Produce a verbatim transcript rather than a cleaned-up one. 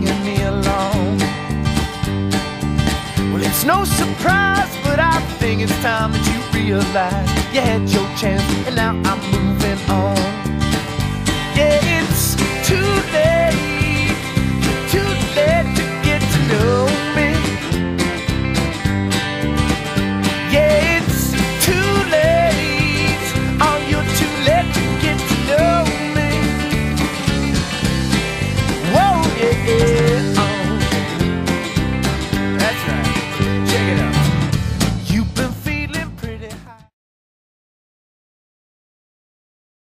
stringing me along. Well, it's no surprise, but I think it's time that you realize you had your chance, and now I'm